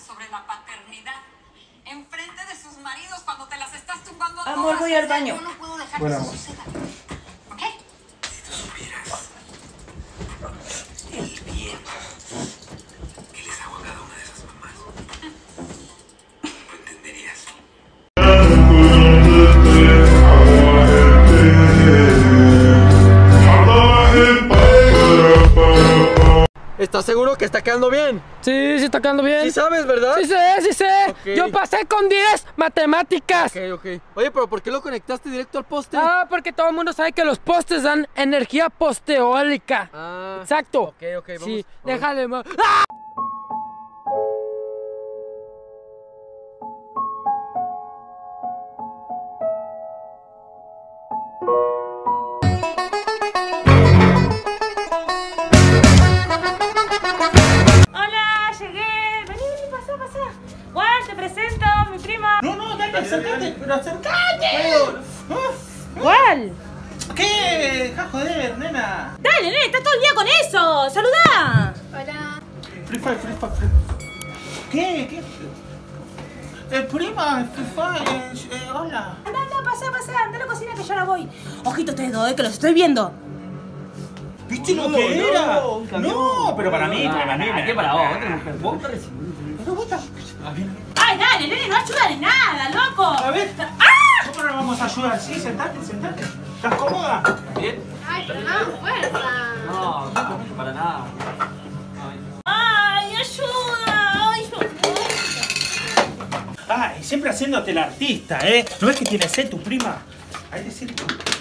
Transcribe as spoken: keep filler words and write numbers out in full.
sobre la paternidad enfrente de sus maridos cuando te las estás tumbando a todas. Amor, voy al baño. Yo no puedo dejar Bueno, que eso suceda. ¿Ok? Si tú supieras el bien que les hago a cada una de esas mamás, lo entenderías. ¿Estás seguro que está quedando bien? Sí, sí está quedando bien. Sí sabes, ¿verdad? Sí sé, sí sé. Ok. Yo pasé con diez matemáticas. Ok, ok. Oye, pero ¿por qué lo conectaste directo al poste? Ah, porque todo el mundo sabe que los postes dan energía posteólica. Ah, Exacto. ok, ok, vamos. Sí, vamos. déjale más. ¡Ah! Hola, llegué. Vení, vení, pasá, pasá. Juan, te presento, mi prima. No, no, dale, acércate, pero acércate. ¿Cuál? ¿Qué? Ja, joder, nena. Dale, nene, estás todo el día con eso. Saludá. Free Fire, Free Fire, Free ¿Qué? ¿Qué? Eh, prima, Free Fire, eh, eh, hola. Anda, anda, pasá, pasá. Anda a la cocina que yo ahora voy. Ojitos ustedes dos, eh, que los estoy viendo. ¿Viste lo No, que no, era? un camión. No, pero para mí, para mí. ¿Qué para vos? Vos Pero vos estás... A ver, Ay, dale, nene, no ayudan en nada, loco. a ver. ¡Ah! ¿Cómo nos vamos a ayudar? Sí, sentate, sentate. ¿Estás cómoda? ¿Bien? Ay, pero no, fuerza. No, no, para nada. Ay, ayuda. Ay, yo... Ay, siempre haciéndote la artista, ¿eh? ¿No ves que tiene sed tu prima? Ahí decir.